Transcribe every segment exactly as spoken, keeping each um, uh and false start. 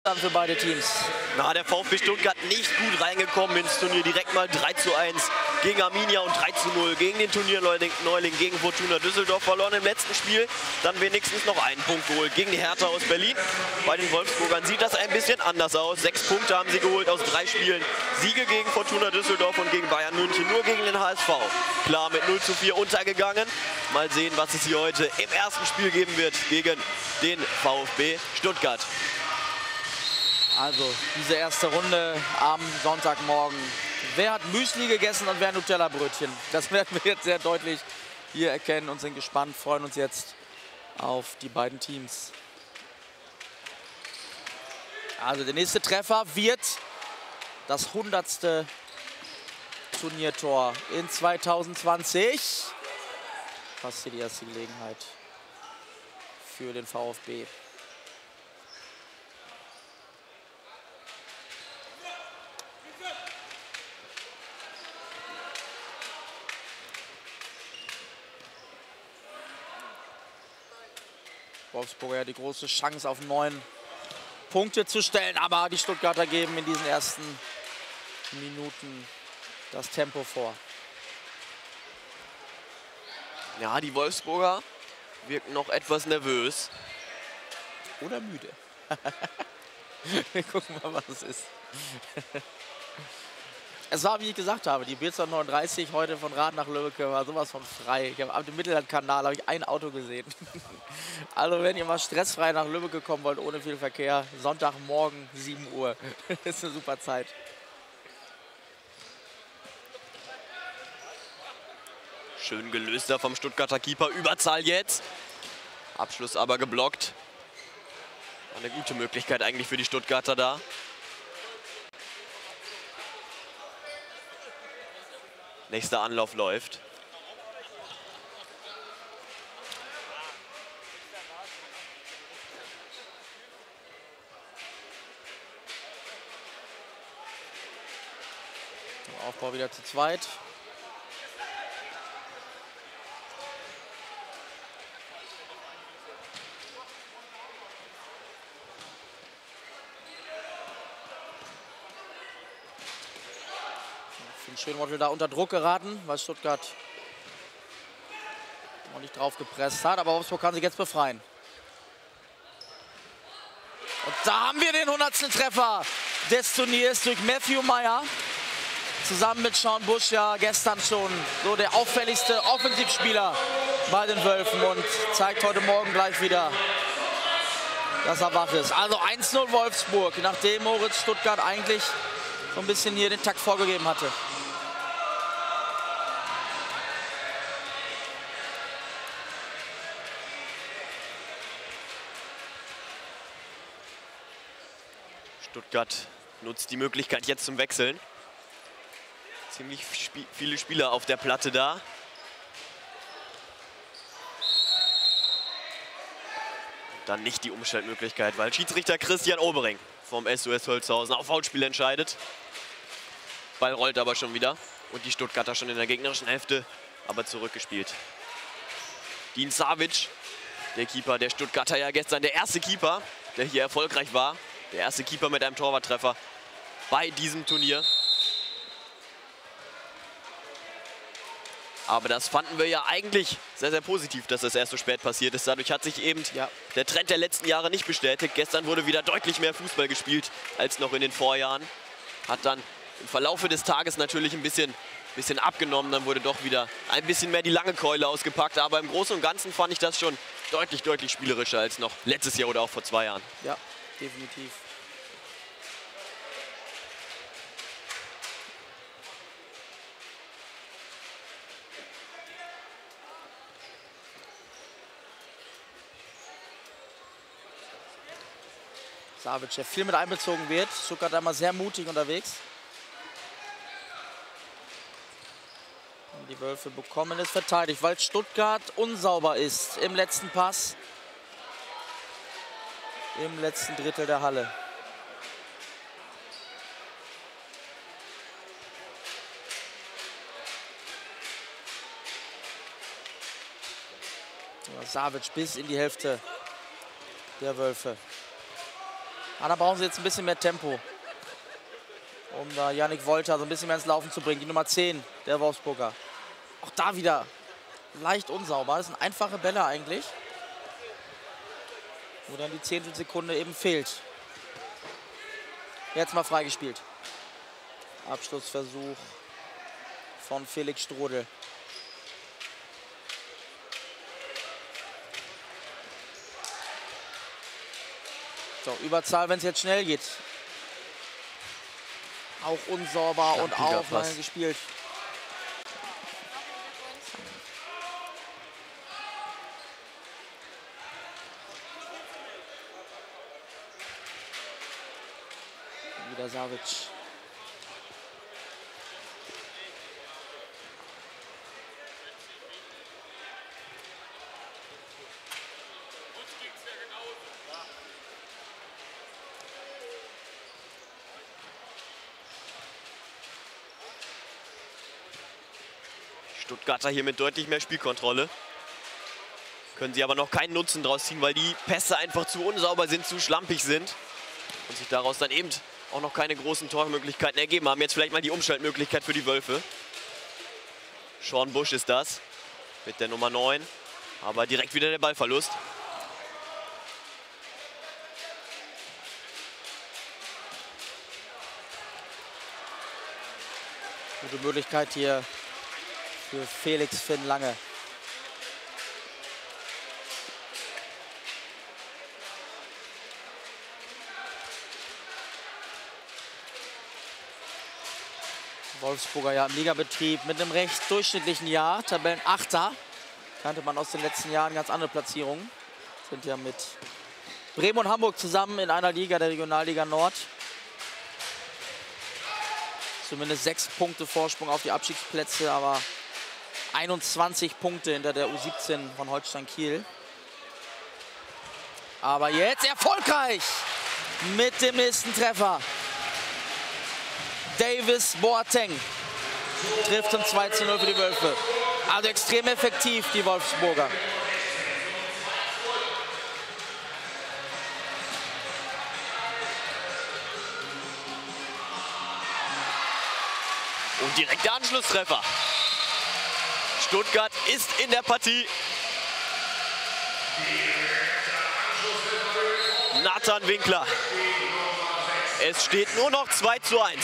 für beide Teams. Na, der VfB Stuttgart nicht gut reingekommen ins Turnier. Direkt mal drei zu eins gegen Arminia und drei zu null gegen den Turnierneuling gegen Fortuna Düsseldorf. Verloren im letzten Spiel. Dann wenigstens noch einen Punkt geholt gegen die Hertha aus Berlin. Bei den Wolfsburgern sieht das ein bisschen anders aus. Sechs Punkte haben sie geholt aus drei Spielen. Siege gegen Fortuna Düsseldorf und gegen Bayern München. Nur gegen den H S V. Klar mit null zu vier untergegangen. Mal sehen, was es hier heute im ersten Spiel geben wird gegen den VfB Stuttgart. Also diese erste Runde am Sonntagmorgen. Wer hat Müsli gegessen und wer Nutella-Brötchen? Das werden wir jetzt sehr deutlich hier erkennen und sind gespannt, freuen uns jetzt auf die beiden Teams. Also der nächste Treffer wird das hundertste Turniertor in zweitausendzwanzig. Fast hier die erste Gelegenheit für den VfB. Wolfsburger ja die große Chance auf neun Punkte zu stellen, aber die Stuttgarter geben in diesen ersten Minuten das Tempo vor. Ja, die Wolfsburger wirken noch etwas nervös. Oder müde. Wir gucken mal, was es ist. Es war, wie ich gesagt habe, die B neununddreißig heute von Rad nach Lübbecke war sowas von frei. Ich habe am Mittellandkanal habe ich ein Auto gesehen. Also wenn ihr mal stressfrei nach Lübbecke kommen wollt, ohne viel Verkehr, Sonntagmorgen sieben Uhr. Das ist eine super Zeit. Schön gelöst da vom Stuttgarter Keeper. Überzahl jetzt. Abschluss aber geblockt. Eine gute Möglichkeit eigentlich für die Stuttgarter da. Nächster Anlauf läuft. Aufbau wieder zu zweit. Schönwort da unter Druck geraten, weil Stuttgart noch nicht drauf gepresst hat. Aber Wolfsburg kann sich jetzt befreien. Und da haben wir den hundertsten Treffer des Turniers durch Matthew Meyer. Zusammen mit Sean Bush ja gestern schon so der auffälligste Offensivspieler bei den Wölfen und zeigt heute Morgen gleich wieder, dass er wach ist. Also eins null Wolfsburg, nachdem Moritz Stuttgart eigentlich so ein bisschen hier den Takt vorgegeben hatte. Stuttgart nutzt die Möglichkeit jetzt zum Wechseln. Ziemlich sp- viele Spieler auf der Platte da. Dann nicht die Umschaltmöglichkeit, weil Schiedsrichter Christian Obering vom S U S Holzhausen auf Foulspiel entscheidet. Ball rollt aber schon wieder und die Stuttgarter schon in der gegnerischen Hälfte, aber zurückgespielt. Dean Savic, der Keeper der Stuttgarter, ja gestern der erste Keeper, der hier erfolgreich war. Der erste Keeper mit einem Torwarttreffer bei diesem Turnier. Aber das fanden wir ja eigentlich sehr, sehr positiv, dass das erst so spät passiert ist. Dadurch hat sich eben ja. der Trend der letzten Jahre nicht bestätigt. Gestern wurde wieder deutlich mehr Fußball gespielt als noch in den Vorjahren. Hat dann im Verlaufe des Tages natürlich ein bisschen, bisschen abgenommen. Dann wurde doch wieder ein bisschen mehr die lange Keule ausgepackt. Aber im Großen und Ganzen fand ich das schon deutlich, deutlich spielerischer als noch letztes Jahr oder auch vor zwei Jahren. Ja, definitiv. Savic, der viel mit einbezogen wird. Stuttgart einmal sehr mutig unterwegs. Und die Wölfe bekommen es verteidigt, weil Stuttgart unsauber ist im letzten Pass. Im letzten Drittel der Halle. Ja, Savic bis in die Hälfte der Wölfe. Ah, da brauchen sie jetzt ein bisschen mehr Tempo, um da Yannick Wolter so ein bisschen mehr ins Laufen zu bringen. Die Nummer zehn, der Wolfsburger. Auch da wieder leicht unsauber. Das sind einfache Bälle eigentlich, wo dann die Zehntelsekunde eben fehlt. Jetzt mal freigespielt. Abschlussversuch von Felix Strodel. So, Überzahl, wenn es jetzt schnell geht. Auch unsauber und auch lange gespielt. Wieder Savic. Stuttgarter hier mit deutlich mehr Spielkontrolle. Können sie aber noch keinen Nutzen draus ziehen, weil die Pässe einfach zu unsauber sind, zu schlampig sind. Und sich daraus dann eben auch noch keine großen Tormöglichkeiten ergeben haben. Jetzt vielleicht mal die Umschaltmöglichkeit für die Wölfe. Sean Busch ist das mit der Nummer neun. Aber direkt wieder der Ballverlust. Gute Möglichkeit hier für Felix Finn Lange. Wolfsburger ja im Ligabetrieb mit einem recht durchschnittlichen Jahr. Tabellenachter. Kannte man aus den letzten Jahren ganz andere Platzierungen. Sind ja mit Bremen und Hamburg zusammen in einer Liga, der Regionalliga Nord. Zumindest sechs Punkte Vorsprung auf die Abstiegsplätze, aber einundzwanzig Punkte hinter der U siebzehn von Holstein Kiel. Aber jetzt erfolgreich mit dem nächsten Treffer. Davis Boateng trifft zum zwei zu null für die Wölfe. Also extrem effektiv, die Wolfsburger. Und direkt der Anschlusstreffer. Stuttgart ist in der Partie. Nathan Winkler. Es steht nur noch zwei zu eins.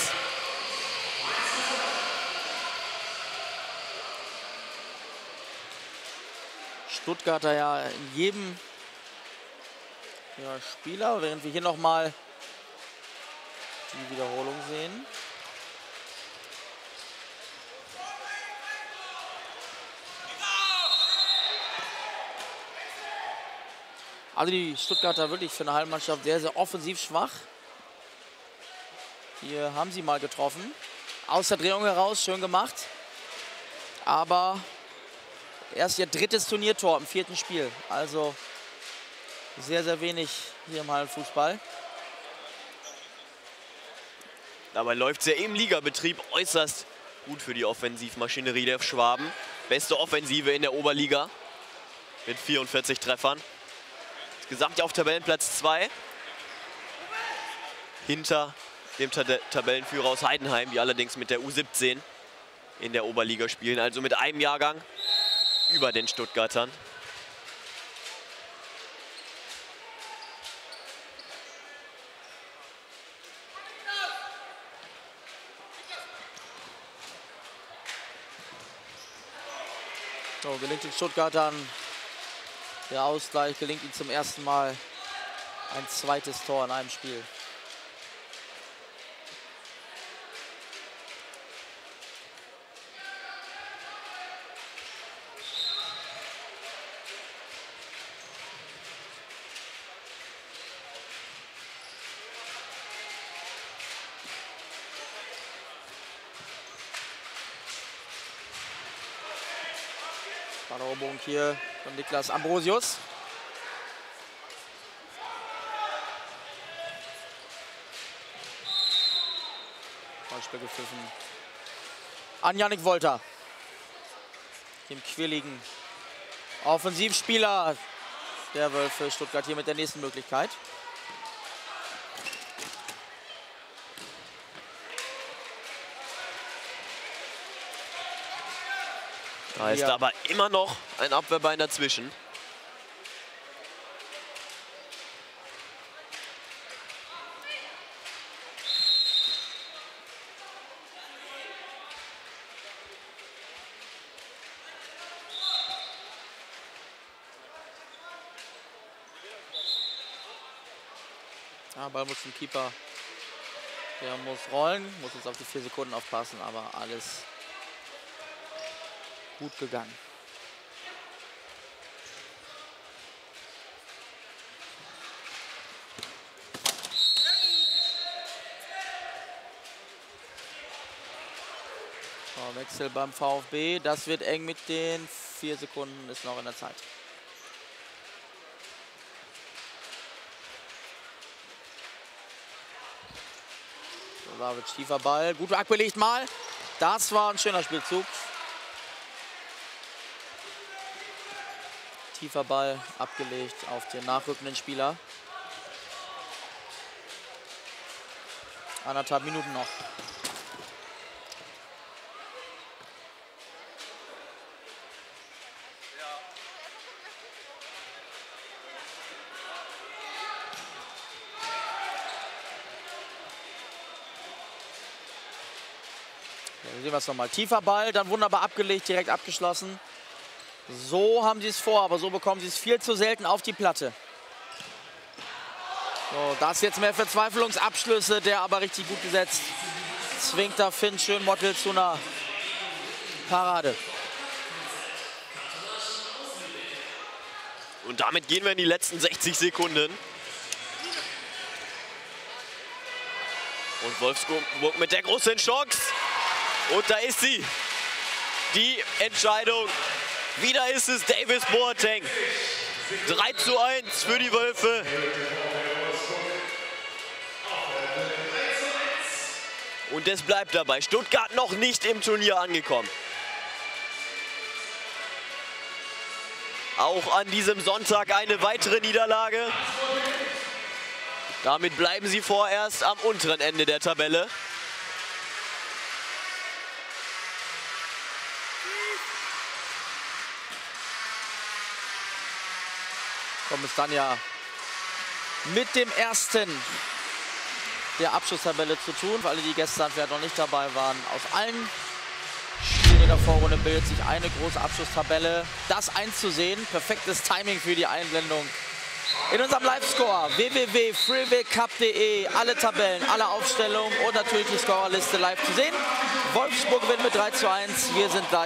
Stuttgarter ja in jedem ja, Spieler, während wir hier noch mal die Wiederholung sehen. Also die Stuttgarter wirklich für eine Heimmannschaft sehr, sehr offensiv schwach. Hier haben sie mal getroffen. Aus der Drehung heraus, schön gemacht. Aber erst ihr drittes Turniertor im vierten Spiel. Also sehr, sehr wenig hier im Hallenfußball. Dabei läuft es ja im Ligabetrieb äußerst gut für die Offensivmaschinerie der Schwaben. Beste Offensive in der Oberliga mit vierundvierzig Treffern. Insgesamt auf Tabellenplatz zwei. Hinter dem Tabellenführer aus Heidenheim, die allerdings mit der U siebzehn in der Oberliga spielen. Also mit einem Jahrgang über den Stuttgartern. So, gelingt den Stuttgartern der Ausgleich, gelingt ihnen zum ersten Mal ein zweites Tor in einem Spiel. Eroberung hier von Niklas Ambrosius. Ballspiel gepfiffen an Yannick Wolter, dem quirligen Offensivspieler der Wölfe Stuttgart, hier mit der nächsten Möglichkeit. Da ist ja. aber immer noch ein Abwehrbein dazwischen. Ja, Ball muss zum Keeper. Der muss rollen, muss jetzt auf die vier Sekunden aufpassen, aber alles gut gegangen. So, Wechsel beim VfB. Das wird eng mit den vier Sekunden, ist noch in der Zeit. Savic, tiefer Ball, gut abgelegt mal. Das war ein schöner Spielzug. Tiefer Ball abgelegt auf den nachrückenden Spieler. Anderthalb Minuten noch. Hier sehen wir es nochmal. Tiefer Ball, dann wunderbar abgelegt, direkt abgeschlossen. So haben sie es vor, aber so bekommen sie es viel zu selten auf die Platte. So, das jetzt mehr Verzweiflungsabschlüsse, der aber richtig gut gesetzt. Zwingt da Finn Schönmottel zu einer Parade. Und damit gehen wir in die letzten sechzig Sekunden. Und Wolfsburg mit der großen Chance. Und da ist sie. Die Entscheidung. Wieder ist es Davis Boateng. drei zu eins für die Wölfe. Und es bleibt dabei. Stuttgart noch nicht im Turnier angekommen. Auch an diesem Sonntag eine weitere Niederlage. Damit bleiben sie vorerst am unteren Ende der Tabelle. Kommt es dann ja mit dem ersten der Abschlusstabelle zu tun. Für alle, die gestern vielleicht noch nicht dabei waren, aus allen Spielen in der Vorrunde bildet sich eine große Abschlusstabelle. Das einzusehen, perfektes Timing für die Einblendung in unserem Live-Score. w w w punkt freewaycup punkt de, alle Tabellen, alle Aufstellungen und natürlich die Scorerliste live zu sehen. Wolfsburg gewinnt mit drei zu eins. Wir sind da.